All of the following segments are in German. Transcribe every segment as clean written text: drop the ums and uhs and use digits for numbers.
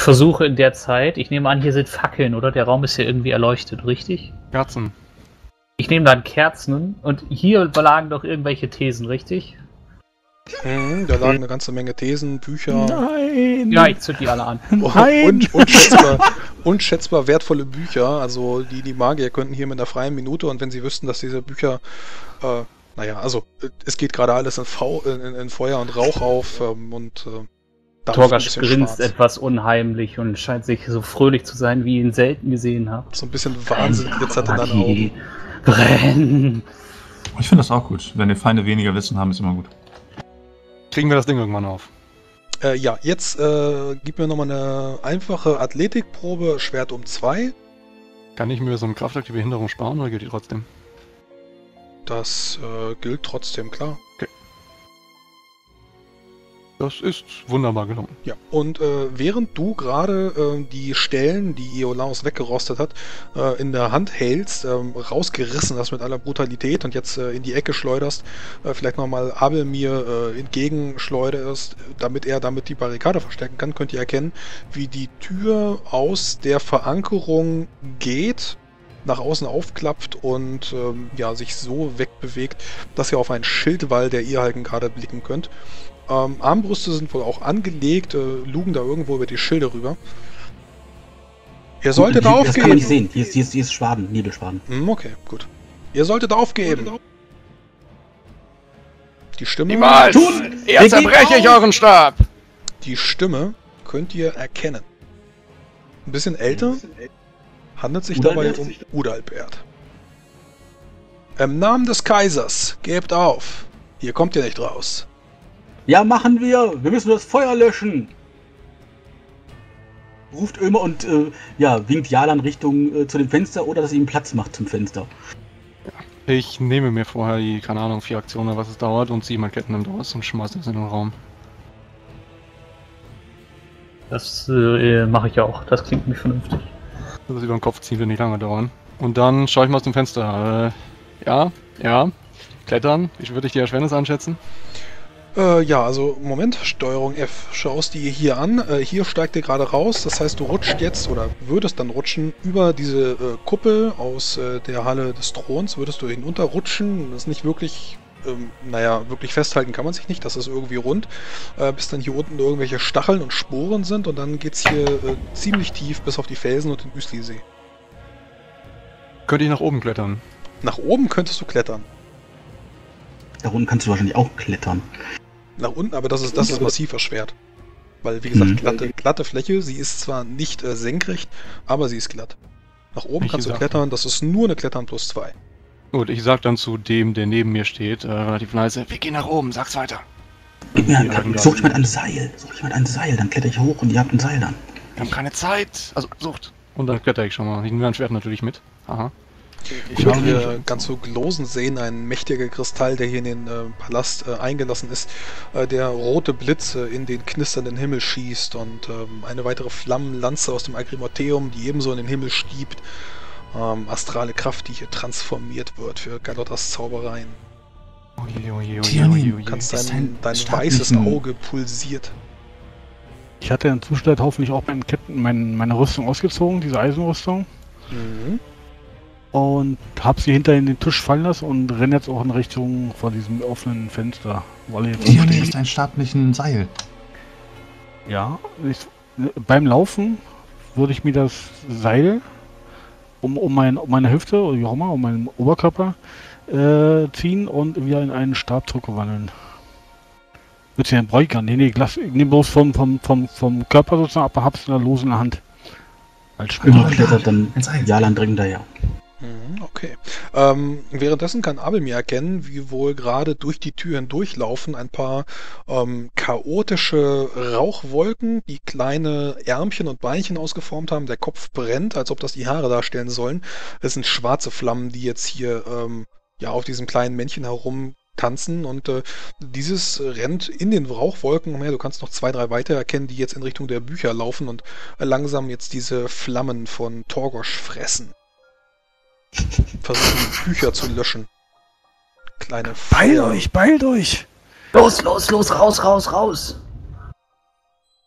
versuche in der Zeit, ich nehme an, hier sind Fackeln, oder? Der Raum ist ja irgendwie erleuchtet, richtig? Kerzen. Ich nehme dann Kerzen und hier lagen doch irgendwelche Thesen, richtig? Da lagen eine ganze Menge Thesen, Bücher. Nein! Ja, ich zünd die alle an. Nein! Unschätzbar wertvolle Bücher. Also die Magier könnten hier mit einer freien Minute, und wenn sie wüssten, dass diese Bücher, es geht gerade alles in Feuer und Rauch auf Torgasch grinst etwas unheimlich und scheint sich so fröhlich zu sein, wie ich ihn selten gesehen habe. So ein bisschen Wahnsinn glitzert in deinen Augen. Brennen! Ich finde das auch gut. Wenn die Feinde weniger Wissen haben, ist immer gut. Kriegen wir das Ding irgendwann auf? Jetzt gib mir nochmal eine einfache Athletikprobe, Schwert um 2. Kann ich mir so eine kraftaktive Hinderung sparen oder gilt die trotzdem? Das gilt trotzdem, klar. Okay. Das ist wunderbar gelungen. Ja, und während du gerade die Stellen, die Iolaus weggerostet hat, in der Hand hältst, rausgerissen hast mit aller Brutalität und jetzt in die Ecke schleuderst, vielleicht nochmal Abel mir entgegenschleuderst, damit er damit die Barrikade verstärken kann, könnt ihr erkennen, wie die Tür aus der Verankerung geht, nach außen aufklappt und sich so wegbewegt, dass ihr auf einen Schildwall der Irrhalken gerade blicken könnt. Armbrüste sind wohl auch angelegt, lugen da irgendwo über die Schilde rüber. Ihr solltet aufgeben. Das kann man nicht sehen. Hier ist Schwaden, Nebelschwaden. Okay, gut. Ihr solltet aufgeben. Die Stimme... Niemals! Jetzt zerbreche ich euren Stab! Die Stimme könnt ihr erkennen. Ein bisschen älter. Handelt sich dabei um Udalbert. Im Namen des Kaisers, gebt auf. Hier kommt ihr nicht raus. Ja, machen wir! Wir müssen das Feuer löschen! Ruft Ömer und winkt Jalan Richtung zu dem Fenster oder dass ihr ihm Platz macht zum Fenster. Ich nehme mir vorher die, keine Ahnung, 4 Aktionen oder was es dauert und ziehe mein Kettenhemd raus und schmeiße das in den Raum. Das mache ich auch. Das klingt nicht vernünftig. Das über den Kopf ziehen wird nicht lange dauern. Und dann schaue ich mal aus dem Fenster. Ja. Klettern. Würde ich die Erschwernis einschätzen? Also Moment, Steuerung F. Schaust die hier an. Hier steigt ihr gerade raus. Das heißt, du rutscht jetzt oder würdest dann rutschen über diese Kuppel aus der Halle des Throns. Würdest du hinunterrutschen. Das ist nicht wirklich, wirklich festhalten kann man sich nicht. Das ist irgendwie rund. Bis dann hier unten irgendwelche Stacheln und Sporen sind. Und dann geht's hier ziemlich tief bis auf die Felsen und den Üsli-See. Könnte ich nach oben klettern? Nach oben könntest du klettern. Da unten kannst du wahrscheinlich auch klettern. Nach unten, aber das ist massiv erschwert. Weil, wie gesagt, glatte Fläche, sie ist zwar nicht senkrecht, aber sie ist glatt. Nach oben kannst du klettern, das ist nur eine Klettern plus 2. Gut, ich sag dann zu dem, der neben mir steht, relativ leise, wir gehen nach oben, sag's weiter. Sucht jemand ein Seil, dann kletter ich hoch und ihr habt ein Seil dann. Wir haben keine Zeit, also sucht. Und dann kletter ich schon mal. Ich nehme mein Schwert natürlich mit. Aha. Ich habe hier ganz so glosen sehen, ein mächtiger Kristall, der hier in den Palast eingelassen ist, der rote Blitze in den knisternden Himmel schießt und eine weitere Flammenlanze aus dem Agrimorteum, die ebenso in den Himmel stiebt. Astrale Kraft, die hier transformiert wird für Galottas Zaubereien. Du kannst dein weißes Auge pulsiert. Ich hatte in Zustand hoffentlich auch meine Rüstung ausgezogen, diese Eisenrüstung. Mhm. Und hab sie hinter in den Tisch fallen lassen und renne jetzt auch in Richtung von diesem offenen Fenster. Hier ist ein Stab, nicht ein Seil. Ja, beim Laufen würde ich mir das Seil um meine Hüfte oder wie auch immer, um meinen Oberkörper ziehen und wieder in einen Stab zurückwandeln. Wird sie den Bräuchern? Nee, ich nehme bloß vom Körper sozusagen, aber hab's in der losen Hand. Als Spinner klettert dann Jalan dringend daher. Okay. Währenddessen kann Abel mir erkennen, wie wohl gerade durch die Tür hindurchlaufen ein paar chaotische Rauchwolken, die kleine Ärmchen und Beinchen ausgeformt haben. Der Kopf brennt, als ob das die Haare darstellen sollen. Es sind schwarze Flammen, die jetzt hier auf diesem kleinen Männchen herum tanzen und dieses rennt in den Rauchwolken umher. Du kannst noch 2, 3 weiter erkennen, die jetzt in Richtung der Bücher laufen und langsam jetzt diese Flammen von Torgosch fressen. Versuchen Bücher zu löschen. Kleine Beeilt euch! Los, raus!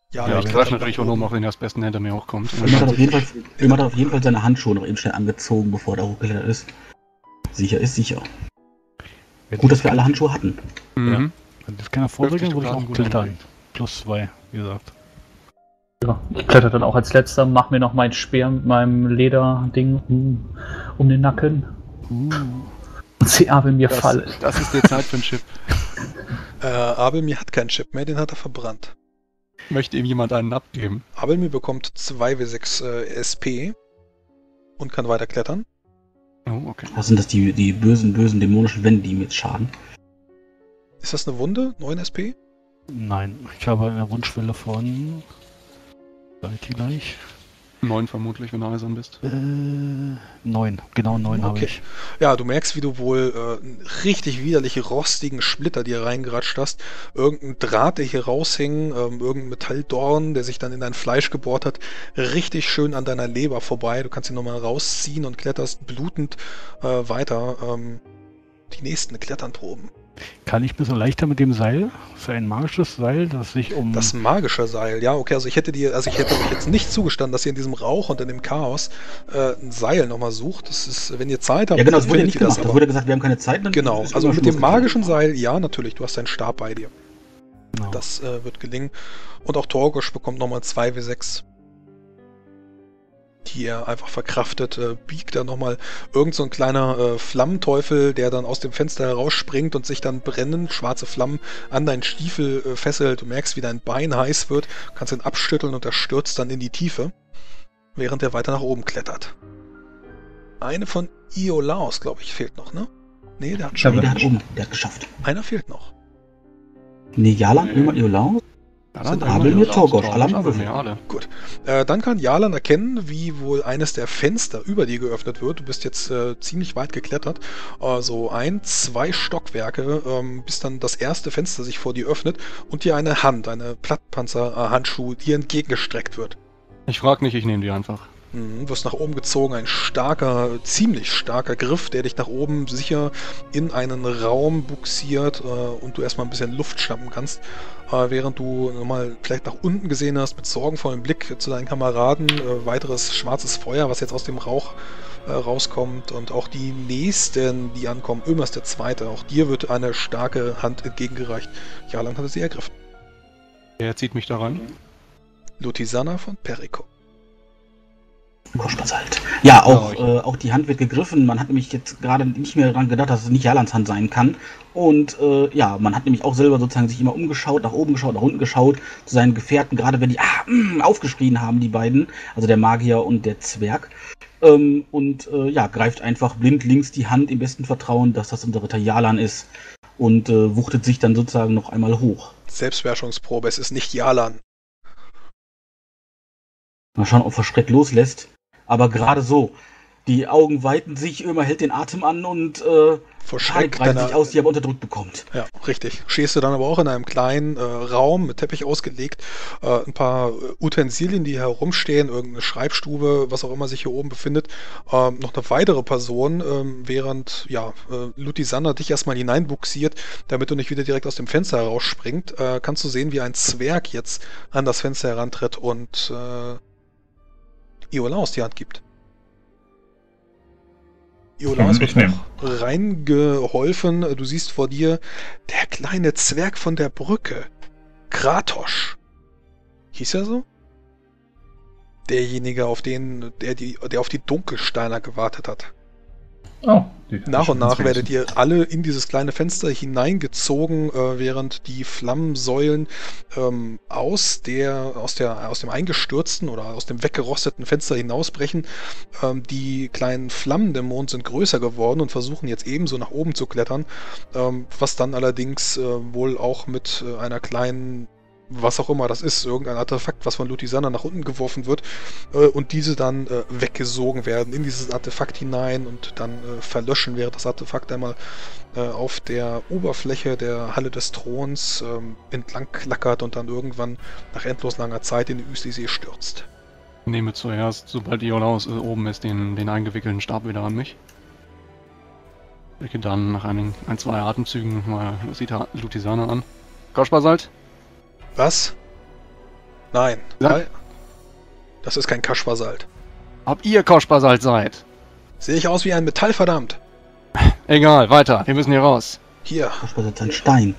Ja, ich greife natürlich auch nur noch, wenn der Besten hinter mir hochkommt. Jemand hat auf jeden Fall seine Handschuhe noch eben schnell angezogen, bevor der hochgeklettert ist. Sicher ist sicher. Gut, dass wir alle Handschuhe hatten. Wenn das keiner vordringen, würde ich auch klettern. Gut. +2, wie gesagt. Ja, ich kletter dann auch als letzter, mach mir noch meinen Speer mit meinem Lederding um den Nacken. Und sehe Abel mir fallen. Das ist die Zeit für einen Chip. Abel mir hat keinen Chip mehr, den hat er verbrannt. Möchte ihm jemand einen abgeben? Abel mir bekommt 2W6 SP und kann weiter klettern. Oh, okay. Was sind das, die bösen dämonischen Wände, die ihm jetzt schaden? Ist das eine Wunde? 9 SP? Nein, ich habe eine Wunschwelle von... Sag ich gleich. 9 vermutlich, wenn du eisern bist. 9, genau 9 habe ich. Ja, du merkst, wie du wohl richtig widerliche, rostigen Splitter dir reingeratscht hast. Irgendein Draht, der hier raushing, irgendein Metalldorn, der sich dann in dein Fleisch gebohrt hat, richtig schön an deiner Leber vorbei. Du kannst ihn nochmal rausziehen und kletterst blutend weiter. Die nächsten Kletternproben. Kann ich ein bisschen leichter mit dem Seil? Für ein magisches Seil, das sich um... Das magische Seil, ja, okay, also ich hätte euch jetzt nicht zugestanden, dass ihr in diesem Rauch und in dem Chaos ein Seil nochmal sucht. Das ist, wenn ihr Zeit habt, ja genau, das wurde ja nicht gemacht. Da wurde gesagt, wir haben keine Zeit. Dann genau, also mit dem magischen Seil, ja, natürlich, du hast deinen Stab bei dir. Genau. Das wird gelingen. Und auch Torgosch bekommt nochmal 2W6. Die er einfach verkraftet, biegt dann nochmal irgend so ein kleiner Flammenteufel, der dann aus dem Fenster herausspringt und sich dann brennend schwarze Flammen an deinen Stiefel fesselt. Du merkst, wie dein Bein heiß wird, kannst ihn abschütteln und er stürzt dann in die Tiefe, während er weiter nach oben klettert. Eine von Iolaos, glaube ich, fehlt noch, ne? Nee, der hat schon. Der hat geschafft. Einer fehlt noch. Nee, Jalan, Iolaos? Abel mir Torgosch, alle. Gut. Dann kann Jalan erkennen, wie wohl eines der Fenster über dir geöffnet wird. Du bist jetzt ziemlich weit geklettert. So 2 Stockwerke, bis dann das erste Fenster sich vor dir öffnet und dir eine Hand, eine Plattpanzer-Handschuh, dir entgegengestreckt wird. Ich frag nicht, ich nehme die einfach. Du wirst nach oben gezogen, ein ziemlich starker Griff, der dich nach oben sicher in einen Raum buxiert und du erstmal ein bisschen Luft schnappen kannst, während du nochmal vielleicht nach unten gesehen hast, mit sorgenvollem Blick zu deinen Kameraden, weiteres schwarzes Feuer, was jetzt aus dem Rauch rauskommt und auch die nächsten, die ankommen, Ömers der Zweite, auch dir wird eine starke Hand entgegengereicht. Jalan hatte sie ergriffen. Wer zieht mich da rein? Lutisana von Perico. Koschbasalt. Ja, auch die Hand wird gegriffen. Man hat nämlich jetzt gerade nicht mehr daran gedacht, dass es nicht Jalans Hand sein kann. Und ja, man hat nämlich auch selber sozusagen sich immer umgeschaut, nach oben geschaut, nach unten geschaut, zu seinen Gefährten, gerade wenn die aufgeschrien haben, die beiden, also der Magier und der Zwerg. Ja, greift einfach blind links die Hand, im besten Vertrauen, dass das unser Ritter Jalan ist und wuchtet sich dann sozusagen noch einmal hoch. Selbstbeherrschungsprobe, es ist nicht Jalan. Mal schauen, ob er Schreck loslässt. Aber gerade so, die Augen weiten sich, Ömer hält den Atem an und vor Schreck breitet sich aus, die er unterdrückt bekommt. Ja, richtig. Stehst du dann aber auch in einem kleinen Raum mit Teppich ausgelegt, ein paar Utensilien, die herumstehen, irgendeine Schreibstube, was auch immer sich hier oben befindet, noch eine weitere Person, während Lutisana dich erstmal hineinbuxiert, damit du nicht wieder direkt aus dem Fenster herausspringt, kannst du sehen, wie ein Zwerg jetzt an das Fenster herantritt und Iolaos die Hand gibt. Iolaos wird noch reingeholfen. Du siehst vor dir der kleine Zwerg von der Brücke. Kratos. Hieß er so? Derjenige, der auf die Dunkelsteiner gewartet hat. Oh, nach und nach werdet ihr alle in dieses kleine Fenster hineingezogen, während die Flammensäulen aus dem eingestürzten oder aus dem weggerosteten Fenster hinausbrechen. Die kleinen Flammendämonen sind größer geworden und versuchen jetzt ebenso nach oben zu klettern, was dann allerdings wohl auch mit einer kleinen, was auch immer das ist, irgendein Artefakt, was von Lutisana nach unten geworfen wird und diese dann weggesogen werden in dieses Artefakt hinein und dann verlöschen, während das Artefakt einmal auf der Oberfläche der Halle des Throns entlang klackert und dann irgendwann nach endlos langer Zeit in die Üsli-See stürzt. Ich nehme zuerst, sobald Iolaos oben ist, den eingewickelten Stab wieder an mich. Ich gehe dann nach ein, zwei Atemzügen mal Lutisana an. Koschbasalt? Was? Nein. Ja. Das ist kein Kaschbasalt. Ob ihr Koschbasalt seid? Sehe ich aus wie ein Metall, verdammt. Egal, weiter. Wir müssen hier raus. Hier, Das ist ein Stein.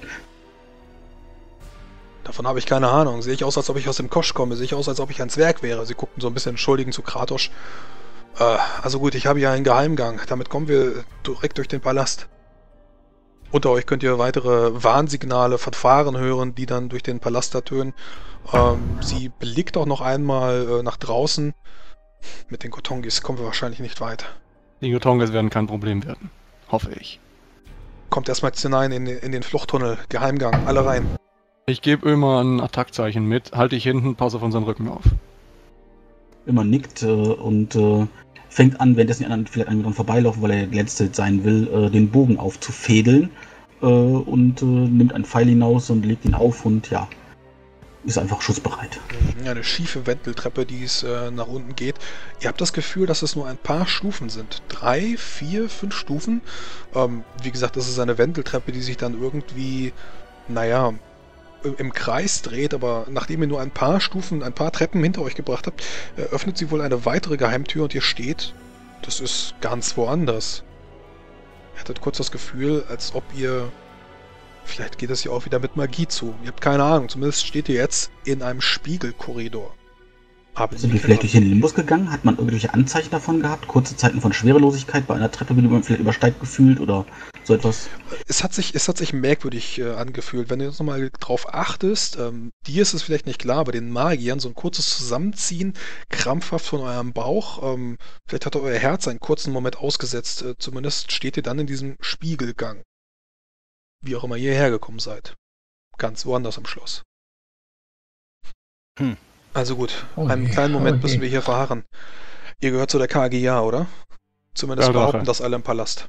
davon habe ich keine Ahnung. Sehe ich aus, als ob ich aus dem Kosch komme. Sehe ich aus, als ob ich ein Zwerg wäre. Sie guckten so ein bisschen entschuldigend zu Kratos. Also gut, ich habe hier einen Geheimgang. Damit kommen wir direkt durch den Palast. Unter euch könnt ihr weitere Warnsignale, Fanfaren hören, die dann durch den Palast ertönen. Sie blickt auch noch einmal nach draußen. Mit den Kotongis kommen wir wahrscheinlich nicht weit. Die Gotongas werden kein Problem werden. Hoffe ich. Kommt erstmal jetzt hinein in den Fluchttunnel. Geheimgang, alle rein. Ich gebe Ömer ein Attackzeichen mit. Halte ich hinten, pass auf unseren Rücken auf. Immer nickt und fängt an, währenddessen die anderen vielleicht an dran vorbeilaufen, weil er der Letzte sein will, den Bogen aufzufädeln und nimmt einen Pfeil hinaus und legt ihn auf und ja, ist einfach schussbereit. Eine schiefe Wendeltreppe, die es nach unten geht. Ihr habt das Gefühl, dass es nur ein paar Stufen sind. 3, 4, 5 Stufen. Wie gesagt, das ist eine Wendeltreppe, die sich dann irgendwie, naja, im Kreis dreht, aber nachdem ihr nur ein paar Stufen, ein paar Treppen hinter euch gebracht habt, öffnet sie wohl eine weitere Geheimtür und ihr steht, das ist ganz woanders. Ihr hattet kurz das Gefühl, als ob ihr, vielleicht geht es hier auch wieder mit Magie zu. Ihr habt keine Ahnung, zumindest steht ihr jetzt in einem Spiegelkorridor. Sind wir vielleicht durch den Limbus gegangen? Hat man irgendwelche Anzeichen davon gehabt? Kurze Zeiten von Schwerelosigkeit bei einer Treppe, wie man vielleicht übersteigt gefühlt oder so etwas? Es hat sich merkwürdig angefühlt. Wenn du jetzt nochmal drauf achtest, dir ist es vielleicht nicht klar, bei den Magiern so ein kurzes Zusammenziehen, krampfhaft von eurem Bauch, vielleicht hat euer Herz einen kurzen Moment ausgesetzt. Zumindest steht ihr dann in diesem Spiegelgang. Wie auch immer ihr hergekommen seid. Ganz woanders am Schloss. Also gut, einen kleinen Moment müssen wir hier verharren. Ihr gehört zu der KGA, oder? Zumindest Ja, behaupten Rache. das alle im Palast.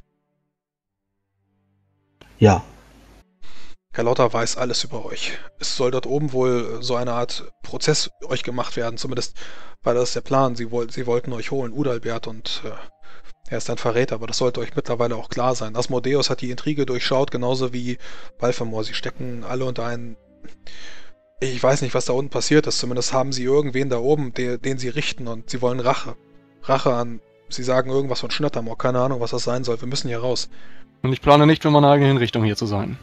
Ja. Herr Lotter weiß alles über euch. Es soll dort oben wohl so eine Art Prozess euch gemacht werden. Zumindest war das der Plan. Sie wollten euch holen, Udalbert, und er ist ein Verräter, aber das sollte euch mittlerweile auch klar sein. Asmodeus hat die Intrige durchschaut, genauso wie Balfamor. Sie stecken alle unter einen... Ich weiß nicht, was da unten passiert ist. Zumindest haben sie irgendwen da oben, den sie richten, und sie wollen Rache. Rache an... Sie sagen irgendwas von Schnattermor. Keine Ahnung, was das sein soll. Wir müssen hier raus. Und ich plane nicht für meine eigene Hinrichtung hier zu sein.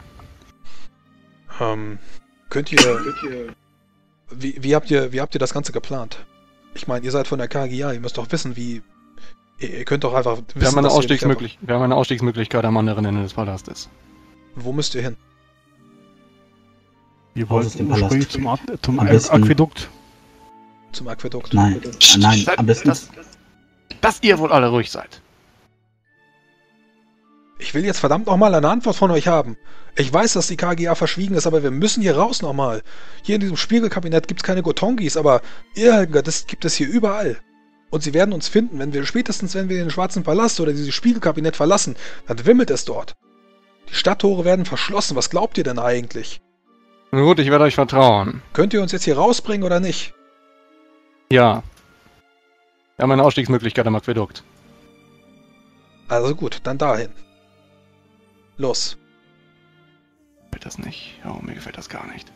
Könnt ihr... Wie habt ihr das Ganze geplant? Ich meine, ihr seid von der KGA, ihr müsst doch wissen, wie... Ihr könnt doch einfach wissen, Wir haben eine dass ihr nicht Wir haben eine Ausstiegsmöglichkeit am anderen Ende des Palastes. Wo müsst ihr hin? Wir Raus aus wollten dem Palast. ursprünglich zum Am besten- Aquädukt. Zum Aquädukt? Nein, am besten... Dass ihr wohl alle ruhig seid. Ich will jetzt verdammt nochmal eine Antwort von euch haben. Ich weiß, dass die KGA verschwiegen ist, aber wir müssen hier raus nochmal. Hier in diesem Spiegelkabinett gibt es keine Gotongis, aber das gibt es hier überall. Und sie werden uns finden, wenn wir den Schwarzen Palast oder dieses Spiegelkabinett verlassen, dann wimmelt es dort. Die Stadttore werden verschlossen. Was glaubt ihr denn eigentlich? Na gut, ich werde euch vertrauen. Könnt ihr uns jetzt hier rausbringen oder nicht? Ja. Wir haben eine Ausstiegsmöglichkeit am Aquädukt. Also gut, dann dahin. Los. Mir gefällt das nicht. Oh, mir gefällt das gar nicht.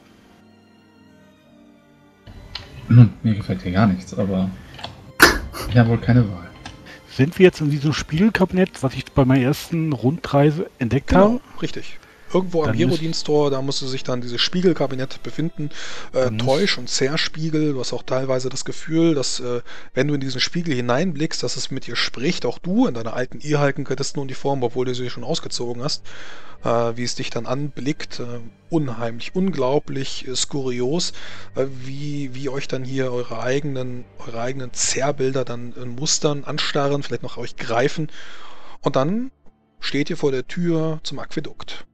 Mir gefällt hier gar nichts, aber ich habe wohl keine Wahl. Sind wir jetzt in diesem Spiegelkabinett, was ich bei meiner ersten Rundreise entdeckt Genau, habe? richtig. Irgendwo am Dann Hero-Diensttor, da musste sich dann dieses Spiegelkabinett befinden. Täusch- und Zerspiegel. Du hast auch teilweise das Gefühl, dass, wenn du in diesen Spiegel hineinblickst, dass es mit dir spricht. Auch du in deiner alten Irrhalken-Kadistenuniform, obwohl du sie schon ausgezogen hast. Wie es dich dann anblickt. Unheimlich, unglaublich skurios. Wie euch dann hier eure eigenen Zerrbilder dann in Mustern anstarren, vielleicht noch euch greifen. Und dann steht ihr vor der Tür zum Aquädukt.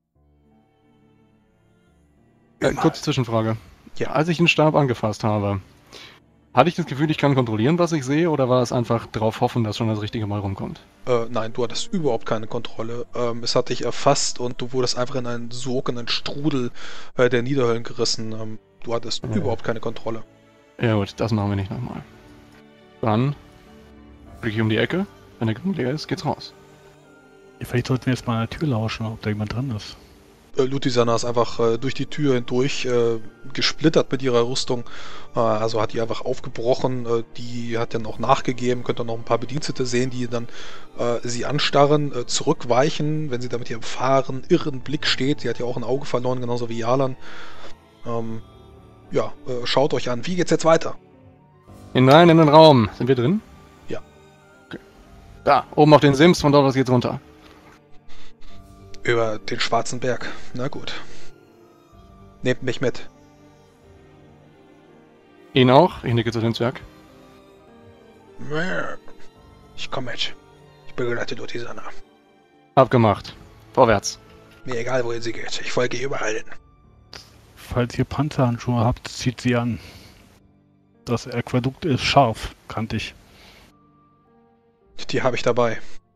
Kurze Zwischenfrage. Ja. Als ich den Stab angefasst habe, hatte ich das Gefühl, ich kann kontrollieren, was ich sehe, oder war es einfach darauf hoffen, dass schon das richtige Mal rumkommt? Nein, du hattest überhaupt keine Kontrolle. Es hat dich erfasst und du wurdest einfach in einen Sog, in einen Strudel der Niederhöllen gerissen. Du hattest überhaupt keine Kontrolle. Ja gut, das machen wir nicht nochmal. Dann blicke ich um die Ecke. Wenn der Grund leer ist, geht's raus. Vielleicht sollten wir jetzt mal an der Tür lauschen, ob da jemand dran ist. Lutisana ist einfach durch die Tür hindurch gesplittert mit ihrer Rüstung. Also hat die einfach aufgebrochen. Die hat dann auch nachgegeben. Könnt ihr noch ein paar Bedienstete sehen, die dann sie anstarren, zurückweichen, wenn sie da mit ihrem fahren, irren Blick steht. Sie hat ja auch ein Auge verloren, genauso wie Jalan. Schaut euch an. Wie geht's jetzt weiter? Hinein in den Raum. Sind wir drin? Ja. Okay. Da, oben auf den Sims, von dort aus geht's runter. Über den Schwarzen Berg. Na gut. Nehmt mich mit. Ihn auch? Ich nicke zu dem Zwerg. Ich komme mit. Ich begleite Lutisana. Abgemacht. Vorwärts. Mir egal, wohin sie geht. Ich folge ihr überall hin. Falls ihr Panzerhandschuhe habt, zieht sie an. Das Aquädukt ist scharf, kantig. Die habe ich dabei.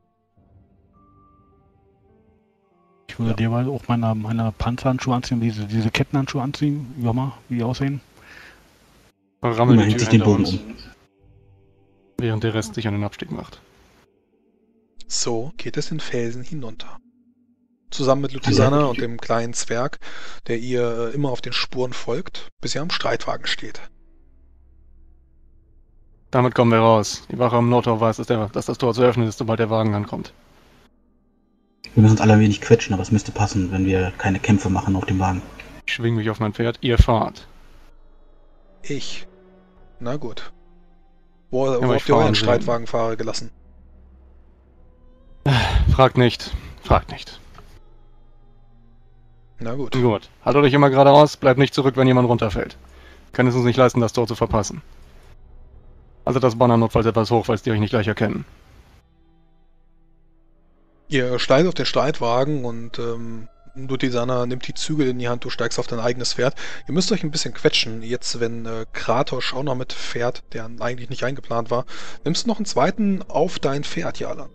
Ich würde derweil auch meine Panzerhandschuhe anziehen, diese Kettenhandschuhe anziehen, wie auch mal, wie die aussehen. Rammel Man die hält sich Tür den hinter Bogen uns, um. während der Rest sich an den Abstieg macht. So geht es den Felsen hinunter. Zusammen mit Lutisana und dem kleinen Zwerg, der ihr immer auf den Spuren folgt, bis ihr am Streitwagen steht. Damit kommen wir raus. Die Wache am Nordtor weiß, dass das Tor zu öffnen ist, sobald der Wagen ankommt. Wir müssen uns alle ein wenig quetschen, aber es müsste passen, wenn wir keine Kämpfe machen auf dem Wagen. Ich schwing mich auf mein Pferd, ihr fahrt. Ich. Na gut. Wo aber habt ich ihr euren fahren Streitwagenfahrer gelassen? Fragt nicht. Fragt nicht. Na gut. Gut. Haltet euch immer geradeaus, bleibt nicht zurück, wenn jemand runterfällt. Können es uns nicht leisten, das Tor zu verpassen. Also das Banner notfalls etwas hoch, falls die euch nicht gleich erkennen. Ihr steigt auf den Streitwagen und Lutisana nimmt die Zügel in die Hand, du steigst auf dein eigenes Pferd. Ihr müsst euch ein bisschen quetschen, jetzt wenn Kratos auch noch mitfährt, der eigentlich nicht eingeplant war. Nimmst du noch einen zweiten auf dein Pferd, Jalan?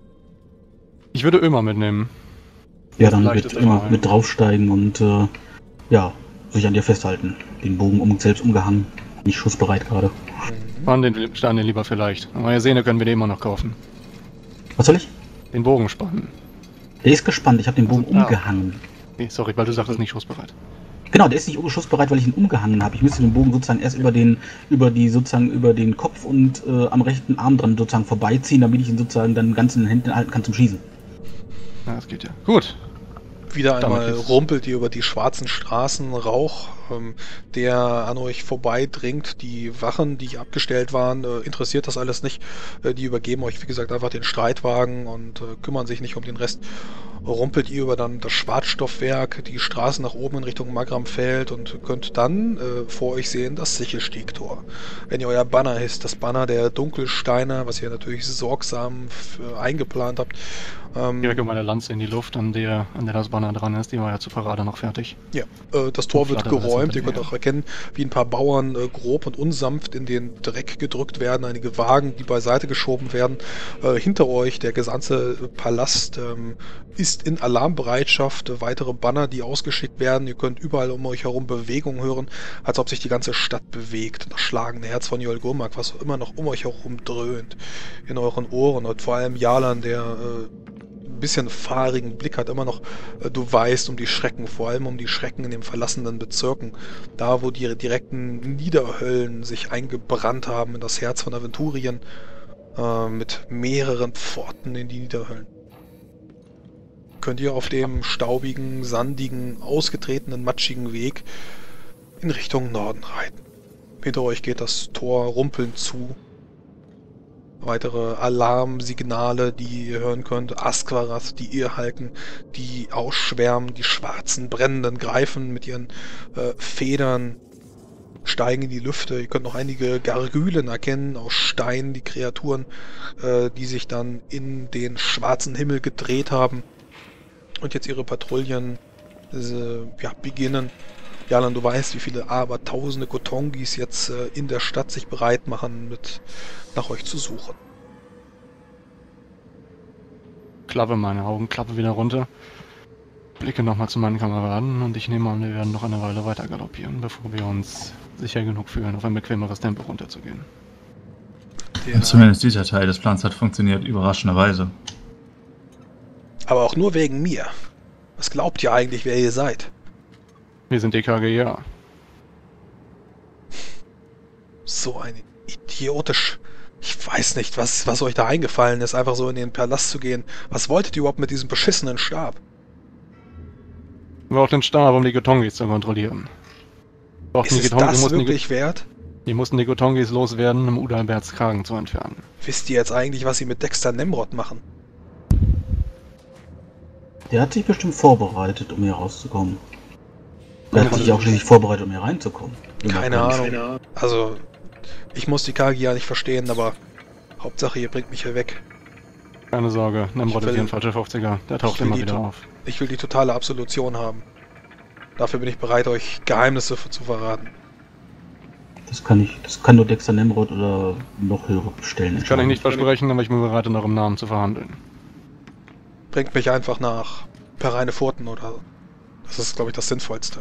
Ich würde Ömer mitnehmen. Ja, dann Vielleicht wird ist immer das mit draufsteigen und sich an dir festhalten. Den Bogen selbst umgehangen. Nicht schussbereit gerade. Spann den Stein lieber vielleicht. Neue Sehne können wir den immer noch kaufen. Was soll ich? Den Bogen spannen. Der ist gespannt, ich habe den Bogen Also, umgehangen. Nee, sorry, weil du sagtest nicht schussbereit. Genau, der ist nicht schussbereit, weil ich ihn umgehangen habe. Ich müsste den Bogen sozusagen erst über den Kopf und am rechten Arm dran sozusagen vorbeiziehen, damit ich ihn sozusagen dann ganz in den Händen halten kann zum Schießen. Ja, das geht ja. Gut. Wieder Damit einmal ist- rumpelt ihr über die schwarzen Straßen, Rauch, der an euch vorbeidringt. Die Wachen, die abgestellt waren, interessiert das alles nicht. Die übergeben euch, wie gesagt, einfach den Streitwagen und kümmern sich nicht um den Rest. Rumpelt ihr über dann das Schwarzstoffwerk, die Straße nach oben in Richtung Magramfeld und könnt dann vor euch sehen das Sichelstiegtor. Wenn ihr euer Banner hisst, das Banner der Dunkelsteiner, was ihr natürlich sorgsam eingeplant habt. Ich recke meine Lanze in die Luft, an der das Banner dran ist. Die war ja zur Parade noch fertig. Ja, das Tor wird Flattert alles geräumt. Ihr hinter könnt mir. auch erkennen, wie ein paar Bauern grob und unsanft in den Dreck gedrückt werden. Einige Wagen, die beiseite geschoben werden. Hinter euch, der gesamte Palast ist in Alarmbereitschaft. Weitere Banner, die ausgeschickt werden. Ihr könnt überall um euch herum Bewegungen hören, als ob sich die ganze Stadt bewegt. Das schlagende Herz von Jol Gurmak, was immer noch um euch herum dröhnt. In euren Ohren und vor allem Jalan, der ein bisschen fahrigen Blick hat, immer noch, du weißt um die Schrecken, vor allem um die Schrecken in den verlassenen Bezirken, da wo die direkten Niederhöllen sich eingebrannt haben in das Herz von Aventurien, mit mehreren Pforten in die Niederhöllen. Könnt ihr auf dem staubigen, sandigen, ausgetretenen, matschigen Weg in Richtung Norden reiten. Hinter euch geht das Tor rumpelnd zu. Weitere Alarmsignale, die ihr hören könnt. Asquaras, die Irrhalken, die ausschwärmen, die schwarzen, brennenden Greifen mit ihren Federn steigen in die Lüfte. Ihr könnt noch einige Gargülen erkennen aus Stein, die Kreaturen, die sich dann in den schwarzen Himmel gedreht haben und jetzt ihre Patrouillen beginnen. Jalan, du weißt, wie viele Abertausende Kotongis jetzt in der Stadt sich bereit machen, nach euch zu suchen. Klappe meine Augen, klappe wieder runter. Blicke nochmal zu meinen Kameraden und ich nehme an, wir werden noch eine Weile weiter galoppieren, bevor wir uns sicher genug fühlen, auf ein bequemeres Tempo runterzugehen. Zumindest dieser Teil des Plans hat funktioniert, überraschenderweise. Aber auch nur wegen mir. Was glaubt ihr eigentlich, wer ihr seid? Wir sind die KGA. So ein idiotisch. Ich weiß nicht, was euch da eingefallen ist, einfach so in den Palast zu gehen. Was wolltet ihr überhaupt mit diesem beschissenen Stab? Wir brauchen den Stab, um die Gotongis zu kontrollieren. Ist es das wirklich wert? Die mussten die Gotongis loswerden, um Udalberts Kragen zu entfernen. Wisst ihr jetzt eigentlich, was sie mit Dexter Nemrod machen? Der hat sich bestimmt vorbereitet, um hier rauszukommen. Der hat sich auch schließlich vorbereitet, um hier reinzukommen. Keine Ahnung. Also, ich muss die KGA nicht verstehen, aber Hauptsache, ihr bringt mich hier weg. Keine Sorge, Nemrod ist hier ein falscher 50er. Der taucht immer wieder auf. Ich will die totale Absolution haben. Dafür bin ich bereit, euch Geheimnisse zu verraten. Das kann nur Dexter Nemrod oder noch höhere Stellen entscheiden. Das kann ich nicht versprechen, aber ich bin bereit, in eurem Namen zu verhandeln. Bringt mich einfach nach Pereine Furten oder... Das ist, glaube ich, das Sinnvollste.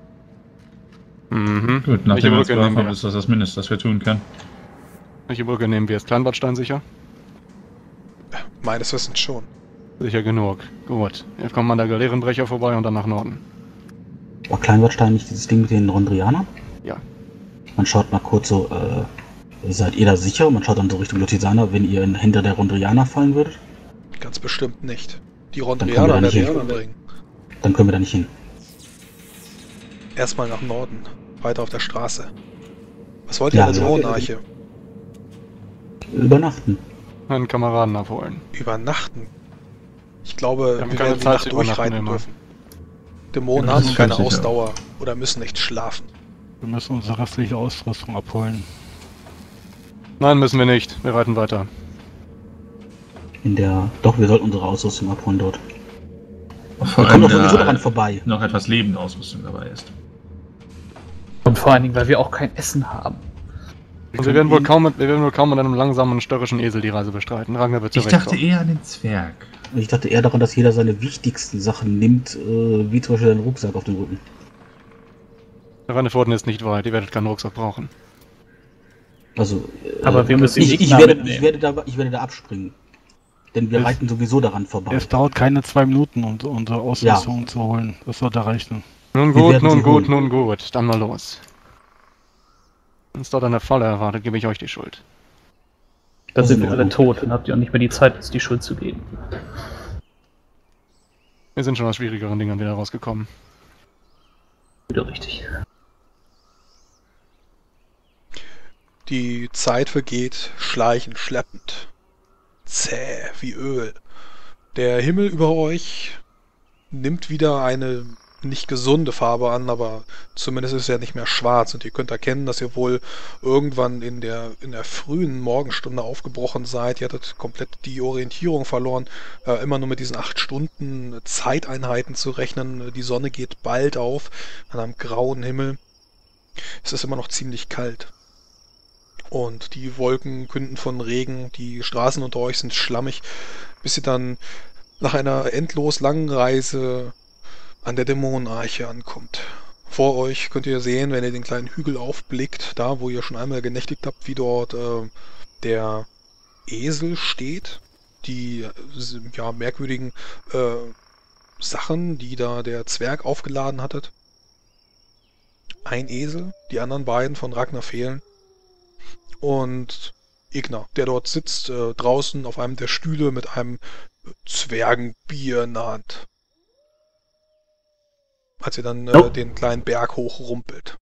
Mhm. Gut, nachdem wir uns geholfen haben, ist das das Mindeste, was wir tun können. Welche Brücke nehmen wir? Ist Kleinwadstein sicher? Meines Wissens schon. Sicher genug. Gut. Jetzt kommt man an der Galeerenbrecher vorbei und dann nach Norden. War Kleinwadstein nicht dieses Ding mit den Rondrianern? Ja. Man schaut mal kurz so, seid ihr da sicher? Man schaut dann so Richtung Lotisana, wenn ihr hinter der Rondrianer fallen würdet? Ganz bestimmt nicht. Die Rondrianer werden mich umbringen. Dann können wir da nicht hin. Erstmal nach Norden. Weiter auf der Straße. Was wollt ihr in der Dämonenarche? Übernachten. Einen Kameraden abholen. Übernachten? Ich glaube, wir keine werden die Zeit Nacht zu übernachten durchreiten immer. dürfen. Dämonen Ja, haben das ist keine völlig sicher. Ausdauer oder müssen nicht schlafen. Wir müssen unsere restliche Ausrüstung abholen. Nein, müssen wir nicht. Wir reiten weiter. Doch, wir sollten unsere Ausrüstung abholen dort. Vor Wir kommen allem, doch sowieso da daran vorbei. noch etwas lebende Ausrüstung dabei ist. Und vor allen Dingen, weil wir auch kein Essen haben. Und wir werden wohl kaum mit einem langsamen, störrischen Esel die Reise bestreiten. Ragnar wird Ich dachte zurechtkommen. eher an den Zwerg. Ich dachte eher daran, dass jeder seine wichtigsten Sachen nimmt, wie zum Beispiel seinen Rucksack auf dem Rücken. Ranneforden ist nicht weit. Ihr werdet keinen Rucksack brauchen. Also, Aber wir müssen ich Gegner werde mitnehmen. ich werde da abspringen. Denn wir reiten sowieso daran vorbei. Es dauert keine 2 Minuten, um unsere Ausrüstung zu holen. Das sollte reichen. Nun Wir gut, werden nun sie gut, holen. nun gut. Dann mal los. Wenn es dort eine Falle erwartet, gebe ich euch die Schuld. Dann Das sind ist wir in alle Ordnung. tot. Dann habt ihr auch nicht mehr die Zeit, uns die Schuld zu geben. Wir sind schon aus schwierigeren Dingen wieder rausgekommen. Wieder richtig. Die Zeit vergeht schleichend, schleppend. Zäh wie Öl. Der Himmel über euch nimmt wieder eine nicht gesunde Farbe an, aber zumindest ist er nicht mehr schwarz und ihr könnt erkennen, dass ihr wohl irgendwann in der frühen Morgenstunde aufgebrochen seid. Ihr hattet komplett die Orientierung verloren, immer nur mit diesen 8 Stunden Zeiteinheiten zu rechnen. Die Sonne geht bald auf an einem grauen Himmel. Es ist immer noch ziemlich kalt. Und die Wolken künden von Regen, die Straßen unter euch sind schlammig, bis ihr dann nach einer endlos langen Reise an der Dämonenarche ankommt. Vor euch könnt ihr sehen, wenn ihr den kleinen Hügel aufblickt, da wo ihr schon einmal genächtigt habt, wie dort der Esel steht. Die merkwürdigen Sachen, die da der Zwerg aufgeladen hattet. Ein Esel, die anderen beiden von Ragnar fehlen. Und Ignar, der dort sitzt, draußen auf einem der Stühle mit einem Zwergenbier in der Hand. Als ihr dann den kleinen Berg hochrumpelt.